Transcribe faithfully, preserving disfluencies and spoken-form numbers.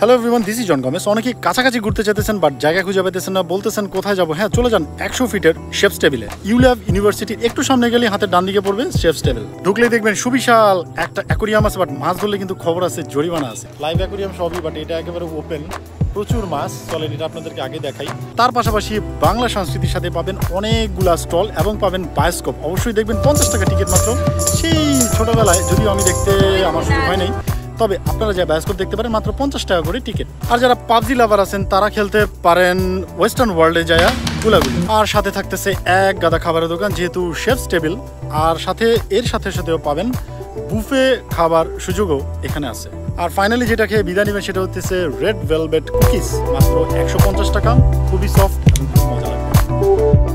Hello everyone, this is John Gomes. অনেকেই কাছাকাছি ঘুরতে যেতেছেন বাট জায়গা খুঁজে পেতেছেন না, বলতেছেন কোথায় যাবো। হ্যাঁ, চলে যান একশো ফিটের শেফস টেবিলে। ইউল্যাব ইউনিভার্সিটির একটু সামনে গেলে হাতের ডান দিকে পড়বে শেফস টেবিল। ঢুকলেই দেখবেন সুবিশাল একটা অ্যাকোরিয়াম আছে, বাট মাছ ধরলে কিন্তু খবর আছে, জরিমানা আছে। লাইভ অ্যাকোরিয়াম সবই, বাট এটা একেবারে ওপেন, প্রচুর মাছ। চলেন এটা আপনাদেরকে আগে দেখাই। তার পাশাপাশি বাংলা সংস্কৃতির সাথে পাবেন অনেকগুলা স্টল এবং পাবেন বায়োস্কোপ। অবশ্যই দেখবেন পঞ্চাশ টাকা টিকিট মাত্র। সেই ছোটবেলায় যদিও আমি দেখতে আমার সুযোগ হয় নাই, তবে আপনারা যা বায়োস্কোপ দেখতে পারেন মাত্র পঞ্চাশ টাকা করে টিকিট। আর যারা পাবজি লাভার আছেন তারা খেলতে পারেন ওয়েস্টার্ন ওয়ার্ল্ডে যায় গুলাগুলি। আর সাথে থাকতেছে এক গাদা খাবারের দোকান, যেহেতু শেফস টেবিল। আর সাথে এর সাথে সাথেও পাবেন বুফে খাবার সুযোগও এখানে আছে। আর ফাইনালি যেটা খেয়ে বিদায় নেবেন সেটা হচ্ছে রেড ভেলভেট কুকিজ, মাত্র একশো পঞ্চাশ টাকা। খুবই সফট এবং খুব মজা লাগবে।